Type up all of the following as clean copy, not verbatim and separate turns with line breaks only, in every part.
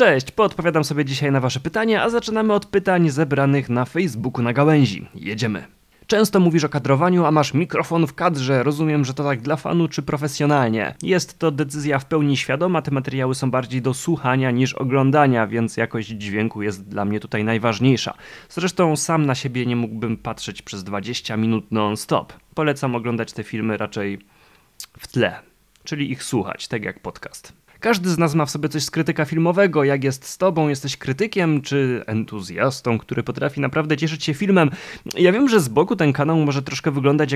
Cześć, poodpowiadam sobie dzisiaj na wasze pytania, a zaczynamy od pytań zebranych na Facebooku na gałęzi. Jedziemy. Często mówisz o kadrowaniu, a masz mikrofon w kadrze. Rozumiem, że to tak dla fanu czy profesjonalnie. Jest to decyzja w pełni świadoma, te materiały są bardziej do słuchania niż oglądania, więc jakość dźwięku jest dla mnie tutaj najważniejsza. Zresztą sam na siebie nie mógłbym patrzeć przez 20 minut non-stop. Polecam oglądać te filmy raczej w tle, czyli ich słuchać, tak jak podcast. Każdy z nas ma w sobie coś z krytyka filmowego. Jak jest z tobą? Jesteś krytykiem czy entuzjastą, który potrafi naprawdę cieszyć się filmem? Ja wiem, że z boku ten kanał może troszkę wyglądać jak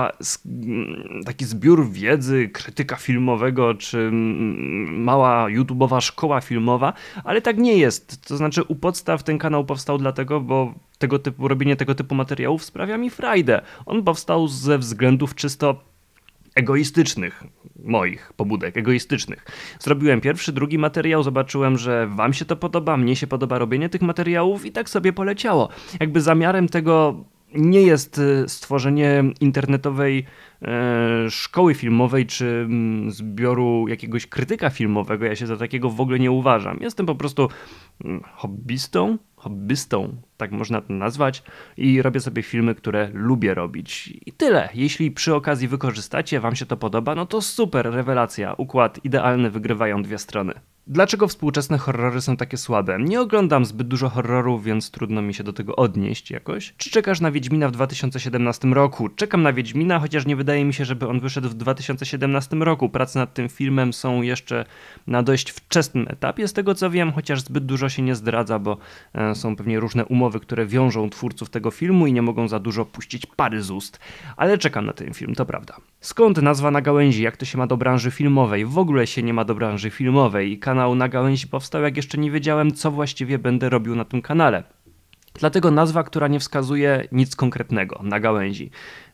taki zbiór wiedzy krytyka filmowego czy mała YouTube'owa szkoła filmowa, ale tak nie jest. To znaczy u podstaw ten kanał powstał dlatego, bo robienie tego typu materiałów sprawia mi frajdę. On powstał ze względów czysto egoistycznych, moich pobudek egoistycznych. Zrobiłem pierwszy, drugi materiał, zobaczyłem, że wam się to podoba, mnie się podoba robienie tych materiałów i tak sobie poleciało. Jakby zamiarem tego nie jest stworzenie internetowej szkoły filmowej czy zbioru jakiegoś krytyka filmowego. Ja się za takiego w ogóle nie uważam. Jestem po prostu hobbystą, tak można to nazwać, i robię sobie filmy, które lubię robić. I tyle. Jeśli przy okazji wykorzystacie, wam się to podoba, no to super, rewelacja, układ idealny, wygrywają dwie strony. Dlaczego współczesne horrory są takie słabe? Nie oglądam zbyt dużo horrorów, więc trudno mi się do tego odnieść jakoś. Czy czekasz na Wiedźmina w 2017 roku? Czekam na Wiedźmina, chociaż nie wydaje mi się, żeby on wyszedł w 2017 roku. Prace nad tym filmem są jeszcze na dość wczesnym etapie, z tego co wiem, chociaż zbyt dużo się nie zdradza, bo są pewnie różne umowy, które wiążą twórców tego filmu i nie mogą za dużo puścić pary z ust. Ale czekam na ten film, to prawda. Skąd nazwa Na Gałęzi? Jak to się ma do branży filmowej? W ogóle się nie ma do branży filmowej. Kanał Na Gałęzi powstał, jak jeszcze nie wiedziałem, co właściwie będę robił na tym kanale. Dlatego nazwa, która nie wskazuje nic konkretnego, Na Gałęzi.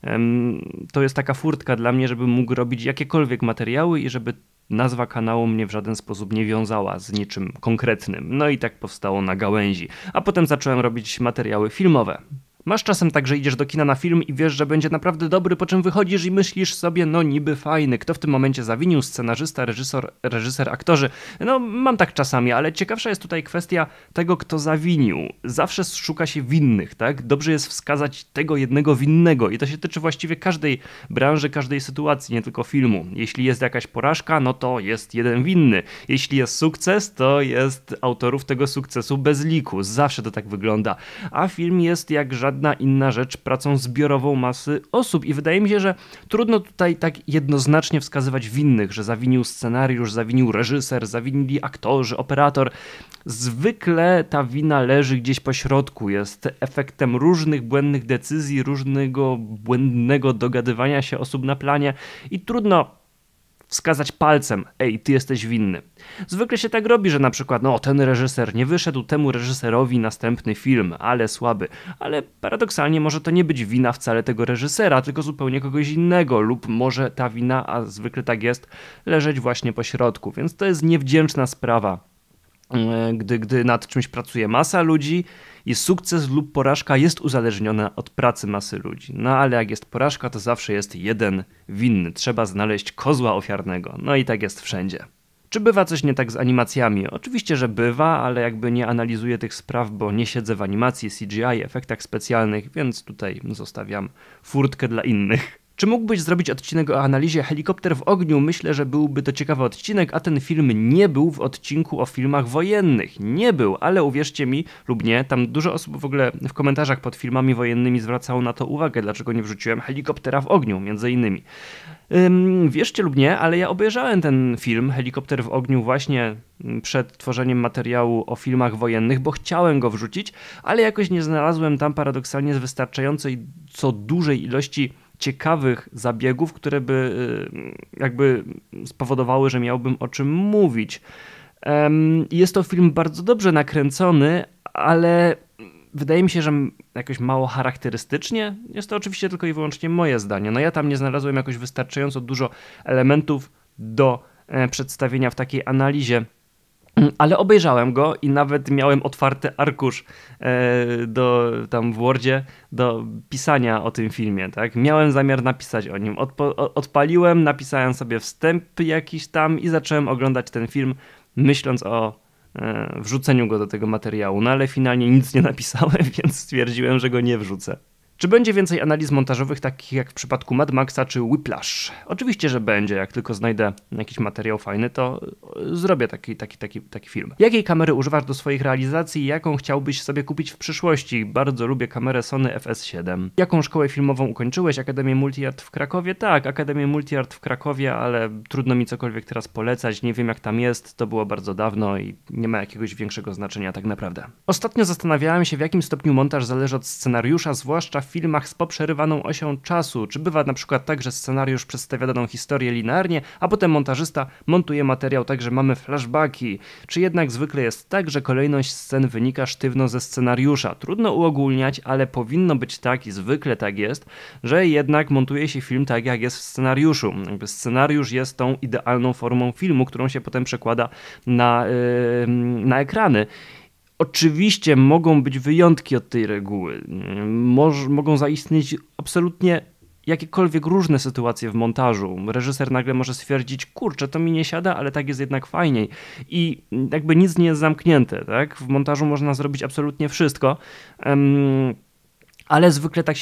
To jest taka furtka dla mnie, żebym mógł robić jakiekolwiek materiały i żeby nazwa kanału mnie w żaden sposób nie wiązała z niczym konkretnym. No i tak powstało Na Gałęzi. A potem zacząłem robić materiały filmowe. Masz czasem tak, że idziesz do kina na film i wiesz, że będzie naprawdę dobry, po czym wychodzisz i myślisz sobie, no niby fajny, kto w tym momencie zawinił, scenarzysta, reżyser, aktorzy. No mam tak czasami, ale ciekawsza jest tutaj kwestia tego, kto zawinił. Zawsze szuka się winnych, tak? Dobrze jest wskazać tego jednego winnego i to się tyczy właściwie każdej branży, każdej sytuacji, nie tylko filmu. Jeśli jest jakaś porażka, no to jest jeden winny. Jeśli jest sukces, to jest autorów tego sukcesu bez liku. Zawsze to tak wygląda. A film jest jak żadna inna rzecz pracą zbiorową masy osób i wydaje mi się, że trudno tutaj tak jednoznacznie wskazywać winnych, że zawinił scenariusz, zawinił reżyser, zawinili aktorzy, operator. Zwykle ta wina leży gdzieś po środku, jest efektem różnych błędnych decyzji, różnego błędnego dogadywania się osób na planie i trudno wskazać palcem, ej, ty jesteś winny. Zwykle się tak robi, że na przykład, no ten reżyser nie wyszedł, temu reżyserowi następny film, ale słaby. Ale paradoksalnie może to nie być wina wcale tego reżysera, tylko zupełnie kogoś innego lub może ta wina, a zwykle tak jest, leżeć właśnie po środku, więc to jest niewdzięczna sprawa. Gdy nad czymś pracuje masa ludzi i sukces lub porażka jest uzależniona od pracy masy ludzi. No ale jak jest porażka, to zawsze jest jeden winny. Trzeba znaleźć kozła ofiarnego. No i tak jest wszędzie. Czy bywa coś nie tak z animacjami? Oczywiście, że bywa, ale jakby nie analizuję tych spraw, bo nie siedzę w animacji, CGI, efektach specjalnych, więc tutaj zostawiam furtkę dla innych. Czy mógłbyś zrobić odcinek o analizie Helikopter w ogniu? Myślę, że byłby to ciekawy odcinek, a ten film nie był w odcinku o filmach wojennych. Nie był, ale uwierzcie mi lub nie, tam dużo osób w ogóle w komentarzach pod filmami wojennymi zwracało na to uwagę, dlaczego nie wrzuciłem Helikoptera w ogniu, między innymi. Wierzcie lub nie, ale ja obejrzałem ten film Helikopter w ogniu właśnie przed tworzeniem materiału o filmach wojennych, bo chciałem go wrzucić, ale jakoś nie znalazłem tam paradoksalnie wystarczającej co dużej ilości ciekawych zabiegów, które by jakby spowodowały, że miałbym o czym mówić. Jest to film bardzo dobrze nakręcony, ale wydaje mi się, że jakoś mało charakterystycznie. Jest to oczywiście tylko i wyłącznie moje zdanie. No ja tam nie znalazłem jakoś wystarczająco dużo elementów do przedstawienia w takiej analizie. Ale obejrzałem go i nawet miałem otwarty arkusz tam w Wordzie do pisania o tym filmie, tak? Miałem zamiar napisać o nim. Odpaliłem, napisałem sobie wstęp jakiś tam i zacząłem oglądać ten film, myśląc o wrzuceniu go do tego materiału, no ale finalnie nic nie napisałem, więc stwierdziłem, że go nie wrzucę. Czy będzie więcej analiz montażowych, takich jak w przypadku Mad Maxa czy Whiplash? Oczywiście, że będzie. Jak tylko znajdę jakiś materiał fajny, to zrobię taki film. Jakiej kamery używasz do swoich realizacji i jaką chciałbyś sobie kupić w przyszłości? Bardzo lubię kamerę Sony FS7. Jaką szkołę filmową ukończyłeś? Akademię Multi-Art w Krakowie? Tak, Akademię Multi-Art w Krakowie, ale trudno mi cokolwiek teraz polecać. Nie wiem, jak tam jest. To było bardzo dawno i nie ma jakiegoś większego znaczenia tak naprawdę. Ostatnio zastanawiałem się, w jakim stopniu montaż zależy od scenariusza, zwłaszcza w filmach z poprzerywaną osią czasu. Czy bywa na przykład tak, że scenariusz przedstawia daną historię linearnie, a potem montażysta montuje materiał tak, że mamy flashbacki? Czy jednak zwykle jest tak, że kolejność scen wynika sztywno ze scenariusza? Trudno uogólniać, ale powinno być tak i zwykle tak jest, że jednak montuje się film tak, jak jest w scenariuszu. Jakby scenariusz jest tą idealną formą filmu, którą się potem przekłada na ekrany. Oczywiście mogą być wyjątki od tej reguły. Mogą zaistnieć absolutnie jakiekolwiek różne sytuacje w montażu. Reżyser nagle może stwierdzić, kurczę, to mi nie siada, ale tak jest jednak fajniej. I jakby nic nie jest zamknięte, tak? W montażu można zrobić absolutnie wszystko. Ale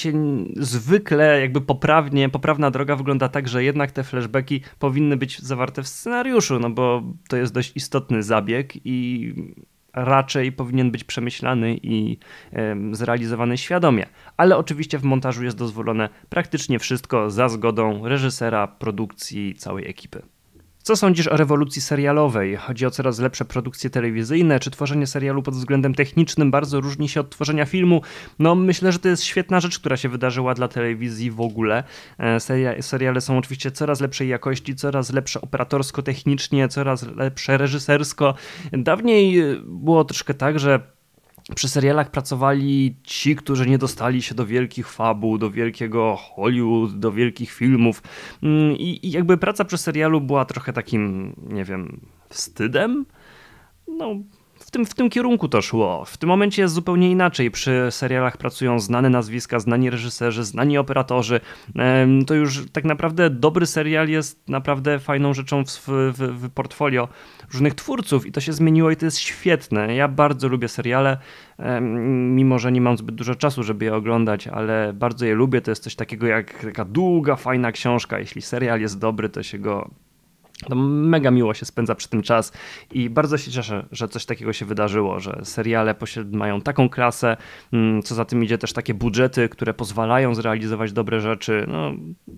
zwykle jakby poprawna droga wygląda tak, że jednak te flashbacki powinny być zawarte w scenariuszu, no bo to jest dość istotny zabieg i raczej powinien być przemyślany i zrealizowany świadomie. Ale oczywiście w montażu jest dozwolone praktycznie wszystko za zgodą reżysera, produkcji, całej ekipy. Co sądzisz o rewolucji serialowej? Chodzi o coraz lepsze produkcje telewizyjne. Czy tworzenie serialu pod względem technicznym bardzo różni się od tworzenia filmu? No myślę, że to jest świetna rzecz, która się wydarzyła dla telewizji w ogóle. Seriale są oczywiście coraz lepszej jakości, coraz lepsze operatorsko-technicznie, coraz lepsze reżysersko. Dawniej było troszkę tak, że przy serialach pracowali ci, którzy nie dostali się do wielkich fabuł, do wielkiego Hollywood, do wielkich filmów i jakby praca przy serialu była trochę takim, nie wiem, wstydem? No, w tym kierunku to szło. W tym momencie jest zupełnie inaczej. Przy serialach pracują znane nazwiska, znani reżyserzy, znani operatorzy. To już tak naprawdę dobry serial jest naprawdę fajną rzeczą w portfolio różnych twórców i to się zmieniło i to jest świetne. Ja bardzo lubię seriale, mimo że nie mam zbyt dużo czasu, żeby je oglądać, ale bardzo je lubię. To jest coś takiego jak taka długa, fajna książka. Jeśli serial jest dobry, to mega miło się spędza przy tym czas i bardzo się cieszę, że coś takiego się wydarzyło, że seriale mają taką klasę, co za tym idzie też takie budżety, które pozwalają zrealizować dobre rzeczy. No,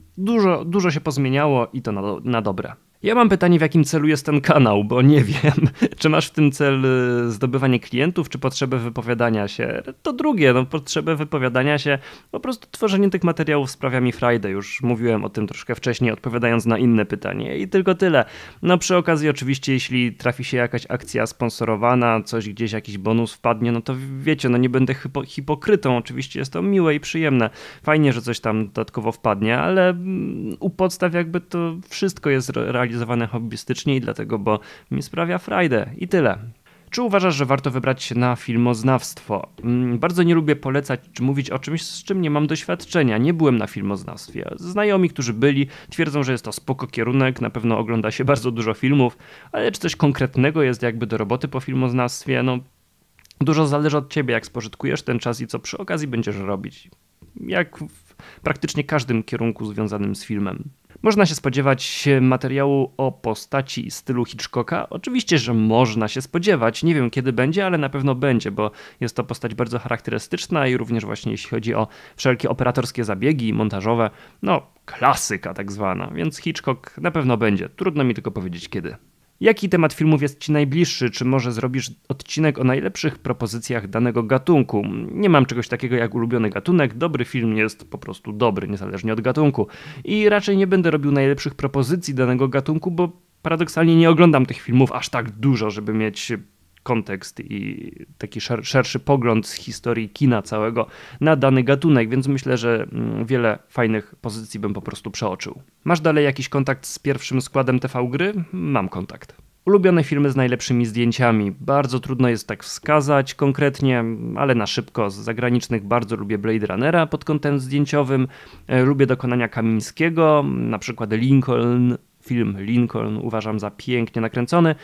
dużo się pozmieniało i to na dobre. Ja mam pytanie, w jakim celu jest ten kanał, bo nie wiem, czy masz w tym cel zdobywanie klientów, czy potrzebę wypowiadania się. To drugie, potrzebę wypowiadania się, po prostu tworzenie tych materiałów sprawia mi frajdę. Już mówiłem o tym troszkę wcześniej, odpowiadając na inne pytanie i tylko tyle. No przy okazji oczywiście, jeśli trafi się jakaś akcja sponsorowana, coś gdzieś, jakiś bonus wpadnie, no to wiecie, no nie będę hipokrytą, oczywiście jest to miłe i przyjemne. Fajnie, że coś tam dodatkowo wpadnie, ale u podstaw jakby to wszystko jest realizowane hobbystycznie i dlatego, bo mi sprawia frajdę i tyle. Czy uważasz, że warto wybrać się na filmoznawstwo? Bardzo nie lubię polecać czy mówić o czymś, z czym nie mam doświadczenia. Nie byłem na filmoznawstwie. Znajomi, którzy byli, twierdzą, że jest to spoko kierunek, na pewno ogląda się bardzo dużo filmów, ale czy coś konkretnego jest jakby do roboty po filmoznawstwie? No, dużo zależy od ciebie, jak spożytkujesz ten czas i co przy okazji będziesz robić. Jak w praktycznie każdym kierunku związanym z filmem. Można się spodziewać materiału o postaci i stylu Hitchcocka? Oczywiście, że można się spodziewać. Nie wiem kiedy będzie, ale na pewno będzie, bo jest to postać bardzo charakterystyczna i również właśnie jeśli chodzi o wszelkie operatorskie zabiegi montażowe, no klasyka tak zwana, więc Hitchcock na pewno będzie. Trudno mi tylko powiedzieć kiedy. Jaki temat filmów jest ci najbliższy? Czy może zrobisz odcinek o najlepszych propozycjach danego gatunku? Nie mam czegoś takiego jak ulubiony gatunek. Dobry film jest po prostu dobry, niezależnie od gatunku. I raczej nie będę robił najlepszych propozycji danego gatunku, bo paradoksalnie nie oglądam tych filmów aż tak dużo, żeby mieć kontekst i taki szerszy pogląd z historii kina całego na dany gatunek, więc myślę, że wiele fajnych pozycji bym po prostu przeoczył. Masz dalej jakiś kontakt z pierwszym składem TV Gry? Mam kontakt. Ulubione filmy z najlepszymi zdjęciami. Bardzo trudno jest tak wskazać konkretnie, ale na szybko. Z zagranicznych bardzo lubię Blade Runnera pod kątem zdjęciowym. Lubię dokonania Kamińskiego, na przykład Lincoln. Film Lincoln uważam za pięknie nakręcony.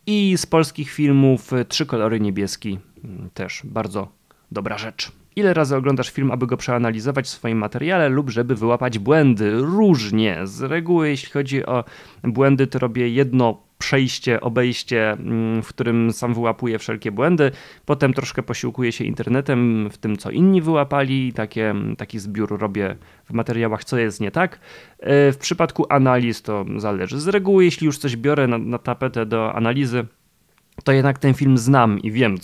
I z polskich filmów Trzy kolory niebieski, też bardzo dobra rzecz. Ile razy oglądasz film, aby go przeanalizować w swoim materiale lub żeby wyłapać błędy? Różnie. Z reguły, jeśli chodzi o błędy, to robię jedno przejście, obejście, w którym sam wyłapuję wszelkie błędy. Potem troszkę posiłkuję się internetem w tym, co inni wyłapali. Taki zbiór robię w materiałach, co jest nie tak. W przypadku analiz to zależy. Z reguły, jeśli już coś biorę na tapetę do analizy, to jednak ten film znam i wiem,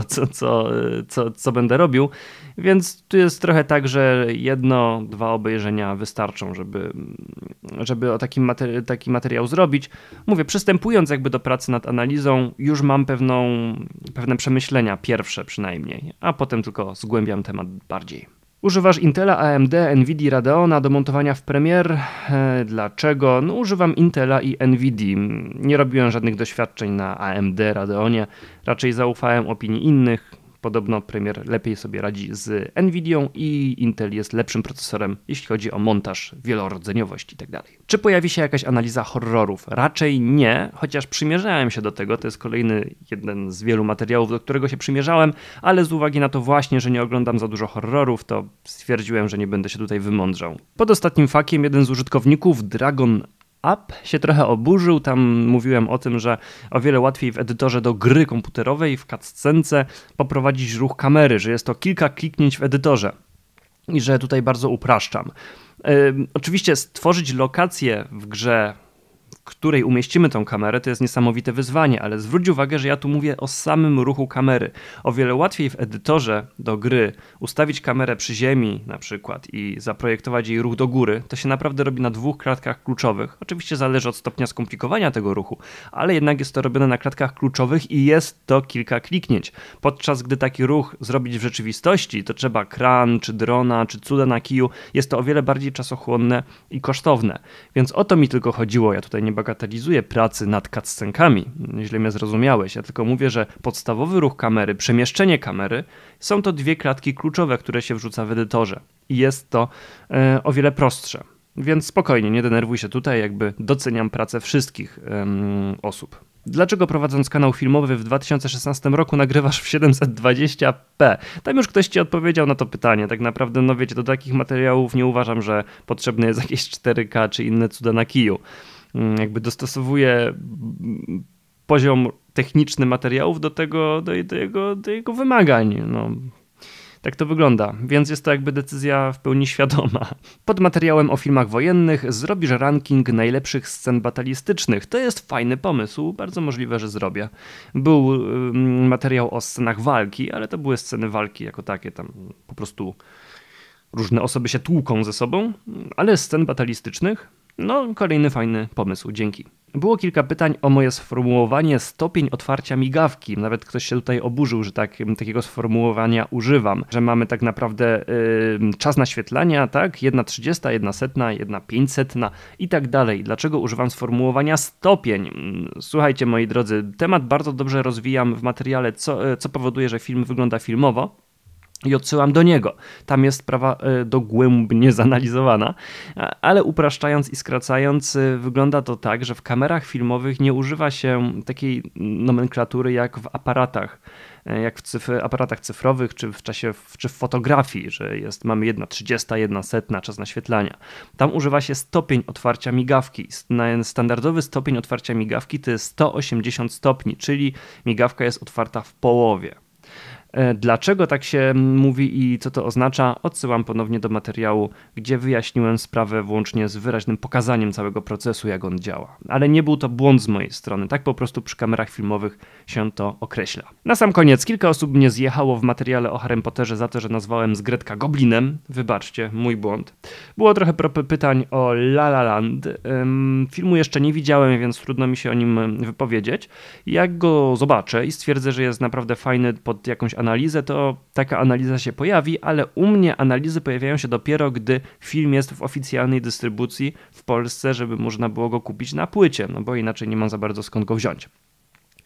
co będę robił, więc tu jest trochę tak, że 1-2 obejrzenia wystarczą, żeby o taki materiał zrobić. Mówię, przystępując jakby do pracy nad analizą, już mam pewne przemyślenia, pierwsze przynajmniej, a potem tylko zgłębiam temat bardziej. Używasz Intela, AMD, Nvidia, Radeona do montowania w Premiere. Dlaczego? No, używam Intela i Nvidia. Nie robiłem żadnych doświadczeń na AMD, Radeonie. Raczej zaufałem opinii innych. Podobno Premiere lepiej sobie radzi z Nvidią i Intel jest lepszym procesorem, jeśli chodzi o montaż, wielorodzeniowość itd. Czy pojawi się jakaś analiza horrorów? Raczej nie, chociaż przymierzałem się do tego. To jest kolejny jeden z wielu materiałów, do którego się przymierzałem, ale z uwagi na to właśnie, że nie oglądam za dużo horrorów, to stwierdziłem, że nie będę się tutaj wymądrzał. Pod ostatnim fakiem jeden z użytkowników, Dragon App, się trochę oburzył. Tam mówiłem o tym, że o wiele łatwiej w edytorze do gry komputerowej, w cutscence poprowadzić ruch kamery, że jest to kilka kliknięć w edytorze i że tutaj bardzo upraszczam. Oczywiście stworzyć lokację w grze, w której umieścimy tą kamerę, to jest niesamowite wyzwanie, ale zwróć uwagę, że ja tu mówię o samym ruchu kamery. O wiele łatwiej w edytorze do gry ustawić kamerę przy ziemi na przykład i zaprojektować jej ruch do góry, to się naprawdę robi na 2 klatkach kluczowych. Oczywiście zależy od stopnia skomplikowania tego ruchu, ale jednak jest to robione na klatkach kluczowych i jest to kilka kliknięć. Podczas gdy taki ruch zrobić w rzeczywistości, to trzeba kran, czy drona, czy cuda na kiju. Jest to o wiele bardziej czasochłonne i kosztowne. Więc o to mi tylko chodziło. Ja tutaj nie bagatelizuję pracy nad cutscenkami, źle mnie zrozumiałeś. Ja tylko mówię, że podstawowy ruch kamery, przemieszczenie kamery są to 2 klatki kluczowe, które się wrzuca w edytorze. I jest to o wiele prostsze. Więc spokojnie, nie denerwuj się tutaj, jakby doceniam pracę wszystkich osób. Dlaczego prowadząc kanał filmowy w 2016 roku nagrywasz w 720p? Tam już ktoś ci odpowiedział na to pytanie. Tak naprawdę, no wiecie, do takich materiałów nie uważam, że potrzebne jest jakieś 4K czy inne cuda na kiju. Jakby dostosowuję poziom techniczny materiałów do jego wymagań. No, tak to wygląda, więc jest to jakby decyzja w pełni świadoma. Pod materiałem o filmach wojennych zrobisz ranking najlepszych scen batalistycznych. To jest fajny pomysł, bardzo możliwe, że zrobię. Był materiał o scenach walki, ale to były sceny walki jako takie, tam po prostu różne osoby się tłuką ze sobą, ale scen batalistycznych? No, kolejny fajny pomysł, dzięki. Było kilka pytań o moje sformułowanie stopień otwarcia migawki. Nawet ktoś się tutaj oburzył, że takiego sformułowania używam, że mamy tak naprawdę czas naświetlania, tak? 1/30, 1/100, 1/500 i tak dalej. Dlaczego używam sformułowania stopień? Słuchajcie, moi drodzy, temat bardzo dobrze rozwijam w materiale, co powoduje, że film wygląda filmowo. I odsyłam do niego. Tam jest sprawa dogłębnie zanalizowana, ale upraszczając i skracając, wygląda to tak, że w kamerach filmowych nie używa się takiej nomenklatury jak w aparatach, jak w aparatach cyfrowych, czy w fotografii, że mamy 1/30, 1/100 czas naświetlania. Tam używa się stopień otwarcia migawki. Standardowy stopień otwarcia migawki to jest 180 stopni, czyli migawka jest otwarta w połowie. Dlaczego tak się mówi i co to oznacza? Odsyłam ponownie do materiału, gdzie wyjaśniłem sprawę włącznie z wyraźnym pokazaniem całego procesu, jak on działa. Ale nie był to błąd z mojej strony, tak po prostu przy kamerach filmowych się to określa. Na sam koniec, kilka osób mnie zjechało w materiale o Harrym Potterze za to, że nazwałem Zgredka goblinem. Wybaczcie, mój błąd. Było trochę pytań o La La Land. Filmu jeszcze nie widziałem, więc trudno mi się o nim wypowiedzieć. Jak go zobaczę i stwierdzę, że jest naprawdę fajny pod jakąś analizę, to taka analiza się pojawi, ale u mnie analizy pojawiają się dopiero, gdy film jest w oficjalnej dystrybucji w Polsce, żeby można było go kupić na płycie, no bo inaczej nie mam za bardzo skąd go wziąć.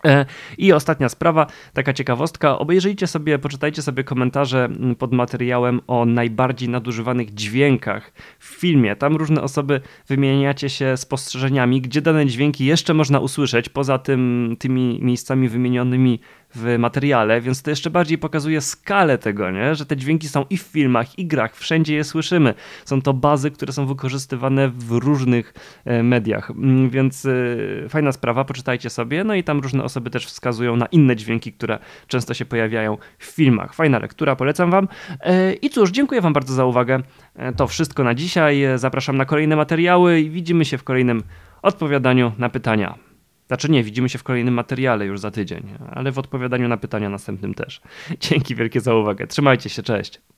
I ostatnia sprawa, taka ciekawostka, poczytajcie sobie komentarze pod materiałem o najbardziej nadużywanych dźwiękach w filmie. Tam różne osoby wymieniacie się spostrzeżeniami, gdzie dane dźwięki jeszcze można usłyszeć, poza tymi miejscami wymienionymi w materiale, więc to jeszcze bardziej pokazuje skalę tego, nie? Że te dźwięki są i w filmach, i grach, wszędzie je słyszymy. Są to bazy, które są wykorzystywane w różnych mediach, więc fajna sprawa, poczytajcie sobie, no i tam różne osoby też wskazują na inne dźwięki, które często się pojawiają w filmach. Fajna lektura, polecam wam. I cóż, dziękuję wam bardzo za uwagę. To wszystko na dzisiaj. Zapraszam na kolejne materiały i widzimy się w kolejnym odpowiadaniu na pytania. Znaczy nie, widzimy się w kolejnym materiale już za tydzień, ale w odpowiadaniu na pytania następnym też. Dzięki wielkie za uwagę. Trzymajcie się, cześć.